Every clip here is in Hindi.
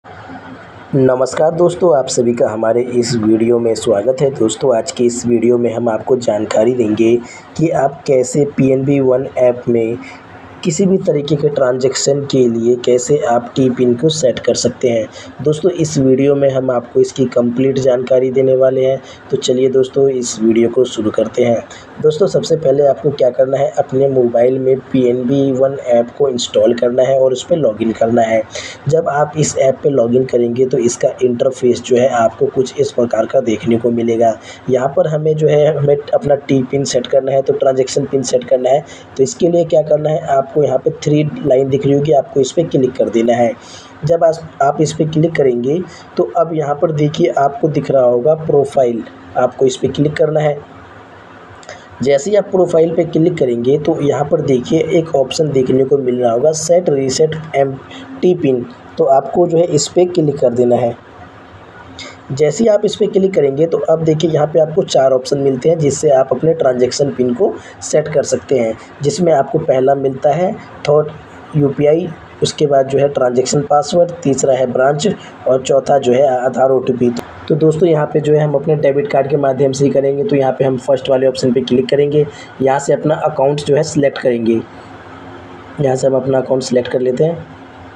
नमस्कार दोस्तों, आप सभी का हमारे इस वीडियो में स्वागत है। दोस्तों, आज की इस वीडियो में हम आपको जानकारी देंगे कि आप कैसे पीएनबी वन ऐप में किसी भी तरीके के ट्रांजैक्शन के लिए कैसे आप टी पिन को सेट कर सकते हैं। दोस्तों, इस वीडियो में हम आपको इसकी कंप्लीट जानकारी देने वाले हैं। तो चलिए दोस्तों, इस वीडियो को शुरू करते हैं। दोस्तों, सबसे पहले आपको क्या करना है, अपने मोबाइल में पीएनबी वन ऐप को इंस्टॉल करना है और उस पर लॉगिन करना है। जब आप इस ऐप पे लॉगिन करेंगे तो इसका इंटरफेस जो है आपको कुछ इस प्रकार का देखने को मिलेगा। यहाँ पर हमें हमें अपना टी पिन सेट करना है, तो ट्रांजैक्शन पिन सेट करना है। तो इसके लिए क्या करना है, आपको यहाँ पे 3 लाइन दिख रही होगी, आपको इस पर क्लिक कर देना है। जब आप इस पर क्लिक करेंगे तो अब यहाँ पर देखिए आपको दिख रहा होगा प्रोफाइल, आपको इस पर क्लिक करना है। जैसे ही आप प्रोफाइल पे क्लिक करेंगे तो यहाँ पर देखिए एक ऑप्शन देखने को मिल रहा होगा, सेट रीसेट टी पिन। तो आपको इस पर क्लिक कर देना है। जैसे ही आप इस पर क्लिक करेंगे तो अब देखिए यहाँ पे आपको 4 ऑप्शन मिलते हैं जिससे आप अपने ट्रांजैक्शन पिन को सेट कर सकते हैं। जिसमें आपको पहला मिलता है थॉट यूपीआई, उसके बाद ट्रांजैक्शन पासवर्ड, तीसरा है ब्रांच और चौथा आधार ओटीपी। तो दोस्तों, यहाँ पे हम अपने डेबिट कार्ड के माध्यम से ही करेंगे। तो यहाँ पे हम फर्स्ट वाले ऑप्शन पे क्लिक करेंगे। यहाँ से अपना अकाउंट सिलेक्ट करेंगे। यहाँ से हम अपना अकाउंट सिलेक्ट कर लेते हैं।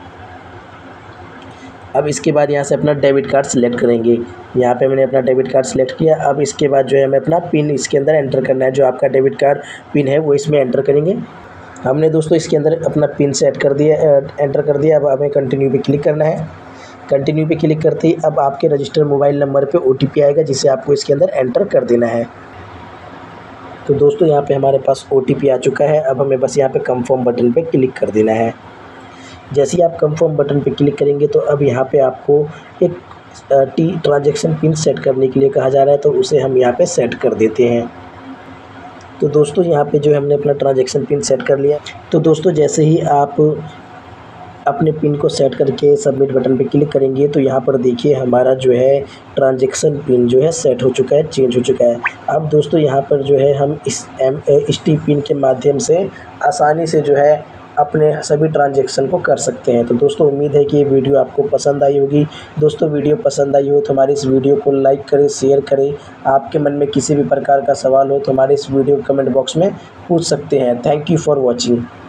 अब इसके बाद यहाँ से अपना डेबिट कार्ड सिलेक्ट करेंगे। यहाँ पे मैंने अपना डेबिट कार्ड सिलेक्ट किया। अब इसके बाद हमें अपना पिन इसके अंदर एंटर करना है। जो आपका डेबिट कार्ड पिन है वो इसमें एंटर करेंगे। हमने दोस्तों इसके अंदर अपना पिन सेट कर दिया, एंटर कर दिया। अब हमें कंटिन्यू पे क्लिक करना है। कंटिन्यू पे क्लिक करते ही अब आपके रजिस्टर्ड मोबाइल नंबर पे ओटीपी आएगा, जिसे आपको इसके अंदर एंटर कर देना है। तो दोस्तों, यहाँ पे हमारे पास ओटीपी आ चुका है। अब हमें बस यहाँ पे कंफर्म बटन पे क्लिक कर देना है। जैसे ही आप कंफर्म बटन पे क्लिक करेंगे तो अब यहाँ पे आपको एक ट्रांजैक्शन पिन सेट करने के लिए कहा जा रहा है, तो उसे हम यहाँ पे सेट कर देते हैं। तो दोस्तों, यहाँ पे हमने अपना ट्रांजैक्शन पिन सेट कर लिया। तो दोस्तों, जैसे ही आप अपने पिन को सेट करके सबमिट बटन पे क्लिक करेंगे तो यहाँ पर देखिए हमारा ट्रांजैक्शन पिन सेट हो चुका है, चेंज हो चुका है। अब दोस्तों, यहाँ पर हम इस टी पिन के माध्यम से आसानी से अपने सभी ट्रांजैक्शन को कर सकते हैं। तो दोस्तों, उम्मीद है कि ये वीडियो आपको पसंद आई होगी। दोस्तों, वीडियो पसंद आई हो तो हमारे इस वीडियो को लाइक करें, शेयर करें। आपके मन में किसी भी प्रकार का सवाल हो तो हमारे इस वीडियो कमेंट बॉक्स में पूछ सकते हैं। Thank you for watching.